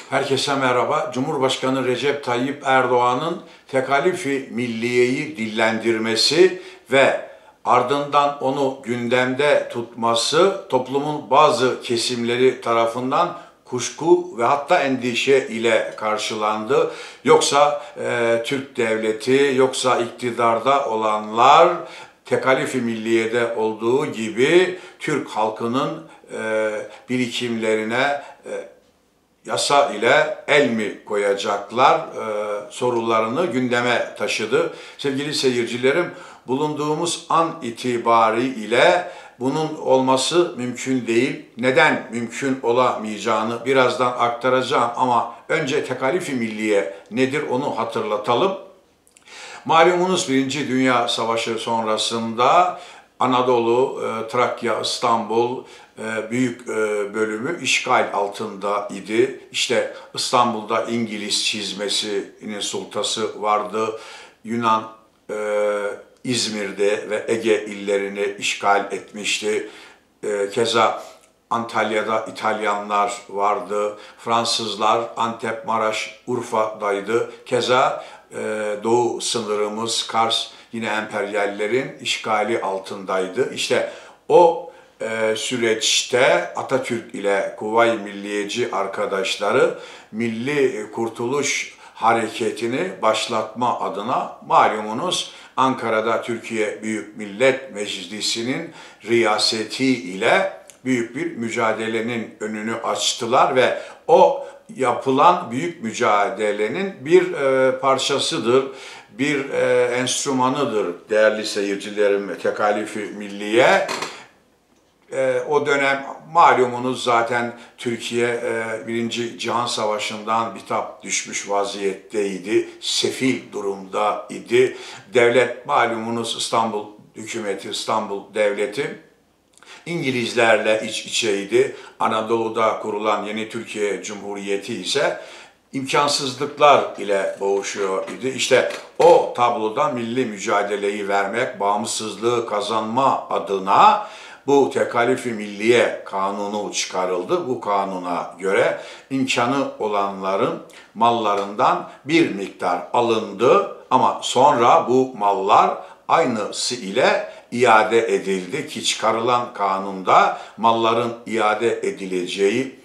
Herkese merhaba. Cumhurbaşkanı Recep Tayyip Erdoğan'ın tekalifi milliyeyi dillendirmesi ve ardından onu gündemde tutması toplumun bazı kesimleri tarafından kuşku ve hatta endişe ile karşılandı. Yoksa Türk devleti, yoksa iktidarda olanlar tekalifi milliyede olduğu gibi Türk halkının birikimlerine yasa ile el mi koyacaklar sorularını gündeme taşıdı. Sevgili seyircilerim, bulunduğumuz an itibariyle bunun olması mümkün değil. Neden mümkün olamayacağını birazdan aktaracağım ama önce tekalifi milliye nedir onu hatırlatalım. Malumunuz Birinci Dünya Savaşı sonrasında Anadolu, Trakya, İstanbul büyük bölümü işgal altında idi. İşte İstanbul'da İngiliz çizmesinin sultası vardı. Yunan İzmir'de ve Ege illerini işgal etmişti. Keza Antalya'da İtalyanlar vardı. Fransızlar Antep, Maraş, Urfa'daydı. Keza doğu sınırımız Kars yine emperyallerin işgali altındaydı. İşte o süreçte Atatürk ile Kuvayi Milliyeci arkadaşları Milli Kurtuluş Hareketi'ni başlatma adına malumunuz Ankara'da Türkiye Büyük Millet Meclisi'nin riyaseti ile büyük bir mücadelenin önünü açtılar ve o yapılan büyük mücadelenin bir parçasıdır, bir enstrümanıdır değerli seyircilerim tekalifi milliye. O dönem malumunuz zaten Türkiye Birinci Cihan Savaşı'ndan bitap düşmüş vaziyetteydi, sefil durumda idi. Devlet malumunuz İstanbul hükümeti, İstanbul devleti İngilizlerle iç içeydi. Anadolu'da kurulan yeni Türkiye Cumhuriyeti ise imkansızlıklar ile boğuşuyor idi. İşte o tabloda milli mücadeleyi vermek, bağımsızlığı kazanma adına bu tekalifi milliye kanunu çıkarıldı. Bu kanuna göre imkanı olanların mallarından bir miktar alındı ama sonra bu mallar aynısı ile iade edildi ki çıkarılan kanunda malların iade edileceği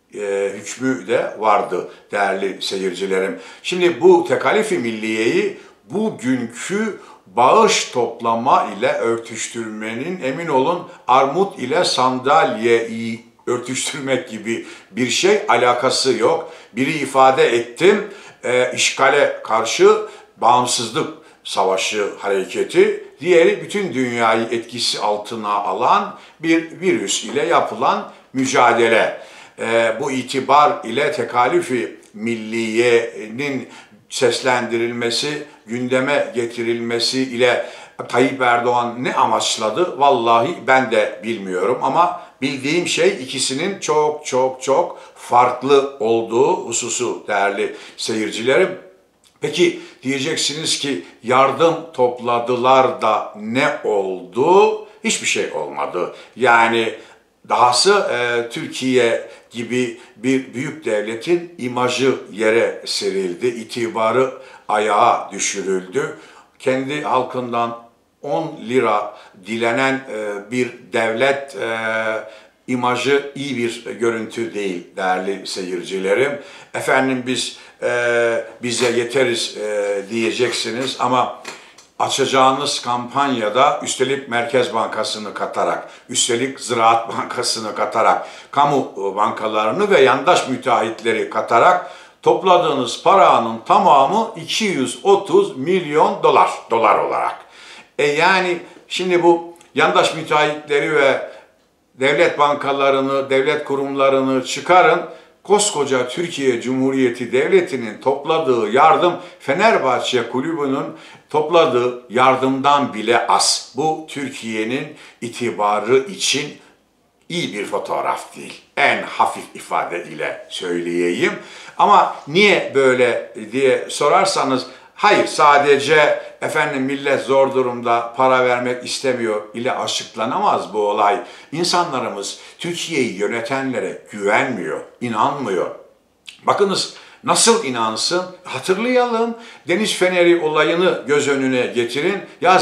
hükmü de vardı değerli seyircilerim. Şimdi bu tekalifi milliyeyi bugünkü bağış toplama ile örtüştürmenin emin olun armut ile sandalyeyi örtüştürmek gibi bir şey alakası yok. Biri ifade ettim, işgale karşı bağımsızlık savaşı hareketi, diğeri bütün dünyayı etkisi altına alan bir virüs ile yapılan mücadele. Bu itibar ile tekalifi milliyenin seslendirilmesi, gündeme getirilmesi ile Tayyip Erdoğan ne amaçladı? Vallahi ben de bilmiyorum ama bildiğim şey ikisinin çok farklı olduğu hususu değerli seyircilerim. Peki diyeceksiniz ki yardım topladılar da ne oldu? Hiçbir şey olmadı. Yani dahası Türkiye gibi bir büyük devletin imajı yere serildi, itibarı ayağa düşürüldü. Kendi halkından 10 lira dilenen bir devlet imajı iyi bir görüntü değil değerli seyircilerim. Efendim bize yeteriz diyeceksiniz ama açacağınız kampanyada üstelik Merkez Bankası'nı katarak, üstelik Ziraat Bankası'nı katarak, kamu bankalarını ve yandaş müteahhitleri katarak topladığınız paranın tamamı 230 milyon dolar olarak. Yani şimdi bu yandaş müteahhitleri ve devlet bankalarını, devlet kurumlarını çıkarın. Koskoca Türkiye Cumhuriyeti Devleti'nin topladığı yardım Fenerbahçe Kulübü'nün topladığı yardımdan bile az. Bu Türkiye'nin itibarı için iyi bir fotoğraf değil. En hafif ifade ile söyleyeyim. Ama niye böyle diye sorarsanız hayır sadece efendim millet zor durumda para vermek istemiyor ile açıklanamaz bu olay. İnsanlarımız Türkiye'yi yönetenlere güvenmiyor, inanmıyor. Bakınız nasıl inansın? Hatırlayalım. Deniz Feneri olayını göz önüne getirin. Ya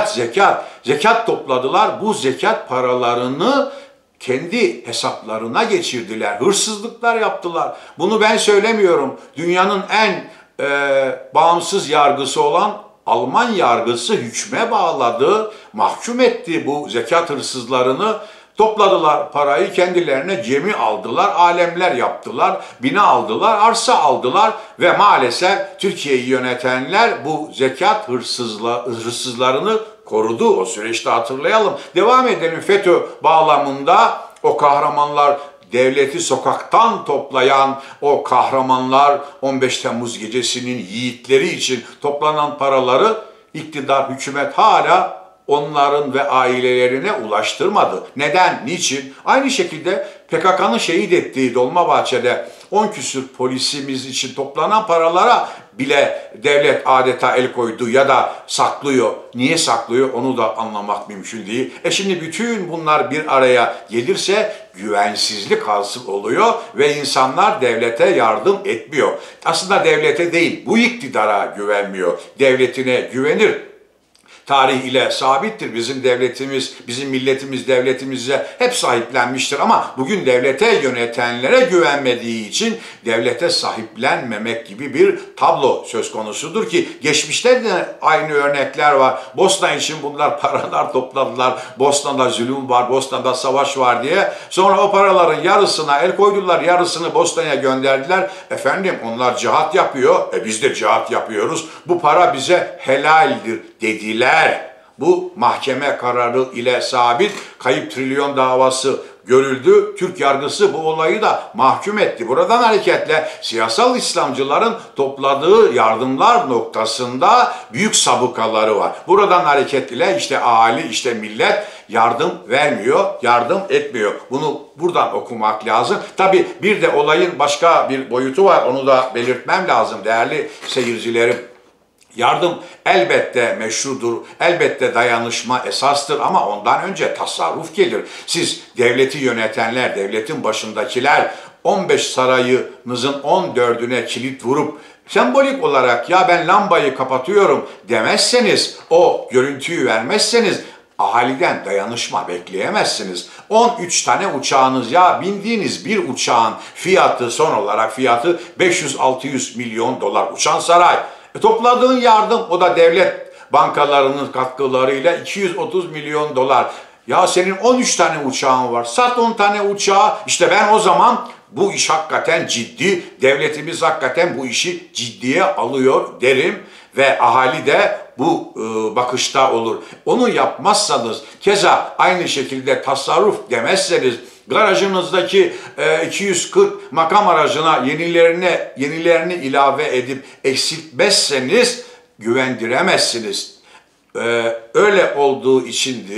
zekat topladılar. Bu zekat paralarını kendi hesaplarına geçirdiler. Hırsızlıklar yaptılar. Bunu ben söylemiyorum. Dünyanın en bağımsız yargısı olan Alman yargısı hükme bağladı, mahkum etti bu zekat hırsızlarını. Topladılar parayı, kendilerine gemi aldılar, alemler yaptılar, bina aldılar, arsa aldılar ve maalesef Türkiye'yi yönetenler bu zekat hırsızlarını korudu. O süreçte hatırlayalım. Devam edelim. FETÖ bağlamında o kahramanlar, devleti sokaktan toplayan o kahramanlar, 15 Temmuz gecesinin yiğitleri için toplanan paraları iktidar, hükümet hala onların ve ailelerine ulaştırmadı. Neden? Niçin? Aynı şekilde PKK'nın şehit ettiği Dolmabahçe'de 10 küsür polisimiz için toplanan paralara bile devlet adeta el koydu ya da saklıyor. Niye saklıyor? Onu da anlamak mümkün değil. Şimdi bütün bunlar bir araya gelirse güvensizlik hasıl oluyor ve insanlar devlete yardım etmiyor. Aslında devlete değil, bu iktidara güvenmiyor. Devletine güvenir. Tarih ile sabittir. Bizim devletimiz, bizim milletimiz devletimize hep sahiplenmiştir ama bugün devlete yönetenlere güvenmediği için devlete sahiplenmemek gibi bir tablo söz konusudur ki geçmişte de aynı örnekler var. Bosna için bunlar paralar topladılar. Bosna'da zulüm var, Bosna'da savaş var diye. Sonra o paraların yarısına el koydular, yarısını Bosna'ya gönderdiler. Efendim onlar cihat yapıyor, biz de cihat yapıyoruz. Bu para bize helaldir dediler. Bu mahkeme kararı ile sabit, kayıp trilyon davası görüldü. Türk yargısı bu olayı da mahkum etti. Buradan hareketle siyasal İslamcıların topladığı yardımlar noktasında büyük sabıkaları var. Buradan hareketle işte ahali, işte millet yardım vermiyor, yardım etmiyor. Bunu buradan okumak lazım. Tabii bir de olayın başka bir boyutu var. Onu da belirtmem lazım değerli seyircilerim. Yardım elbette meşrudur, elbette dayanışma esastır ama ondan önce tasarruf gelir. Siz devleti yönetenler, devletin başındakiler 15 sarayınızın 14'üne kilit vurup sembolik olarak ya ben lambayı kapatıyorum demezseniz, o görüntüyü vermezseniz ahaliden dayanışma bekleyemezsiniz. 13 tane uçağınız, ya bindiğiniz bir uçağın fiyatı, son olarak fiyatı 500-600 milyon dolar uçan saray. Topladığın yardım, o da devlet bankalarının katkılarıyla 230 milyon dolar. Ya senin 13 tane uçağın var. Sat 10 tane uçağı. İşte ben o zaman bu iş hakikaten ciddi. Devletimiz hakikaten bu işi ciddiye alıyor derim. Ve ahali de bu bakışta olur. Onu yapmazsanız, keza aynı şekilde tasarruf demezseniz, garajınızdaki 240 makam aracına yenilerini ilave edip eksiltmezseniz güvendiremezsiniz. Öyle olduğu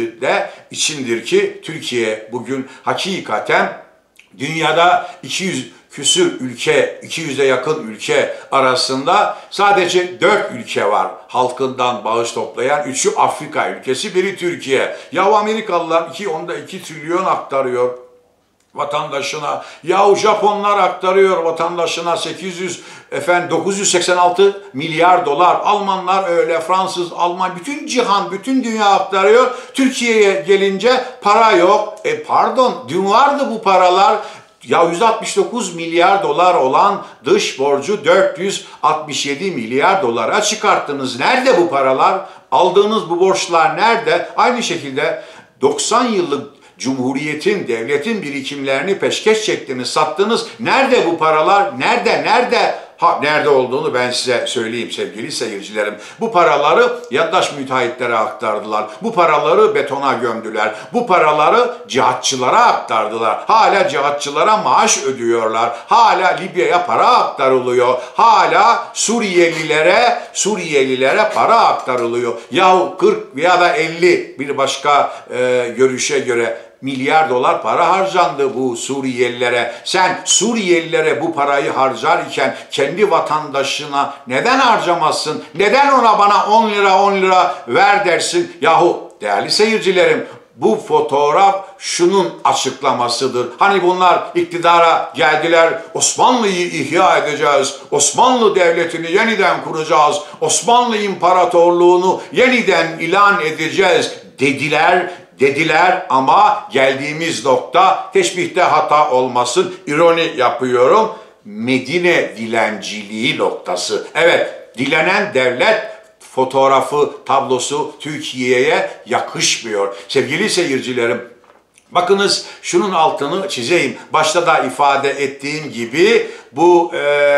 içindir ki Türkiye bugün hakikaten dünyada 200 küsür ülke, 200'e yakın ülke arasında sadece 4 ülke var halkından bağış toplayan. 3'ü Afrika ülkesi, biri Türkiye. Ya Amerikalılar 2 trilyon aktarıyor vatandaşına. Yahu Japonlar aktarıyor vatandaşına 986 milyar dolar. Almanlar öyle, Fransız, Alman, bütün cihan, bütün dünya aktarıyor. Türkiye'ye gelince para yok. Pardon, dün vardı bu paralar. Ya 169 milyar dolar olan dış borcu 467 milyar dolara çıkarttınız. Nerede bu paralar? Aldığınız bu borçlar nerede? Aynı şekilde 90 yıllık Cumhuriyet'in, devletin birikimlerini peşkeş çektiniz, sattınız. Nerede bu paralar? Nerede? Nerede olduğunu ben size söyleyeyim sevgili seyircilerim. Bu paraları yandaş müteahhitlere aktardılar. Bu paraları betona gömdüler. Bu paraları cihatçılara aktardılar. Hala cihatçılara maaş ödüyorlar. Hala Libya'ya para aktarılıyor. Hala Suriyelilere para aktarılıyor. Yahu 40 ya da 50 bir başka görüşe göre milyar dolar para harcandı bu Suriyelilere. Sen Suriyelilere bu parayı harcar iken kendi vatandaşına neden harcamazsın? Neden ona bana 10 lira ver dersin? Yahu değerli seyircilerim, bu fotoğraf şunun açıklamasıdır. Hani bunlar iktidara geldiler, Osmanlı'yı ihya edeceğiz, Osmanlı Devleti'ni yeniden kuracağız, Osmanlı İmparatorluğunu yeniden ilan edeceğiz dediler ama geldiğimiz nokta, teşbihte hata olmasın, ironi yapıyorum, Medine dilenciliği noktası. Evet, dilenen devlet fotoğrafı, tablosu Türkiye'ye yakışmıyor. Sevgili seyircilerim, bakınız şunun altını çizeyim. Başta da ifade ettiğim gibi bu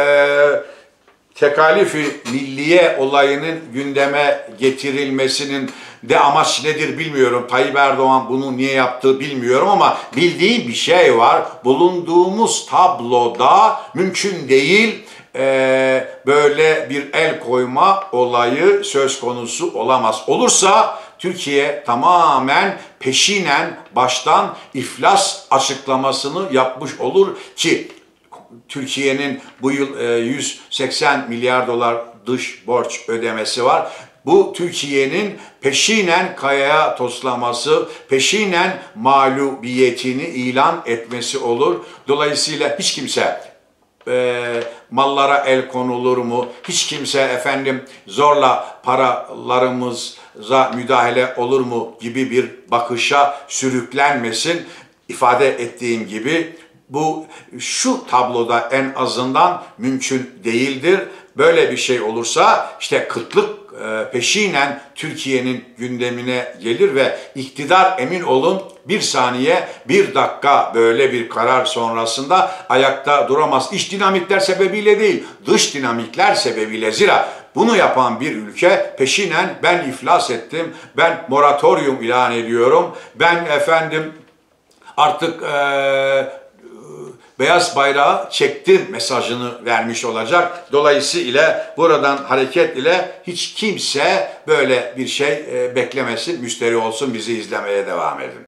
tekalifi milliye olayının gündeme getirilmesinin de amaç nedir bilmiyorum. Tayyip Erdoğan bunu niye yaptığı bilmiyorum ama bildiğim bir şey var. Bulunduğumuz tabloda mümkün değil böyle bir el koyma olayı söz konusu olamaz. Olursa Türkiye tamamen peşinen baştan iflas açıklamasını yapmış olur ki Türkiye'nin bu yıl 180 milyar dolar dış borç ödemesi var. Bu Türkiye'nin peşinen kayaya toslaması, peşinen mağlubiyetini ilan etmesi olur. Dolayısıyla hiç kimse mallara el konulur mu? Hiç kimse efendim zorla paralarımıza müdahale olur mu gibi bir bakışa sürüklenmesin. İfade ettiğim gibi bu şu tabloda en azından mümkün değildir. Böyle bir şey olursa işte kıtlık peşinen Türkiye'nin gündemine gelir ve iktidar emin olun bir saniye, bir dakika böyle bir karar sonrasında ayakta duramaz. İç dinamikler sebebiyle değil, dış dinamikler sebebiyle. Zira bunu yapan bir ülke peşinen ben iflas ettim, ben moratorium ilan ediyorum, ben efendim artık beyaz bayrağı çektim mesajını vermiş olacak. Dolayısıyla buradan hareket ile hiç kimse böyle bir şey beklemesin, müşteri olsun, bizi izlemeye devam edin.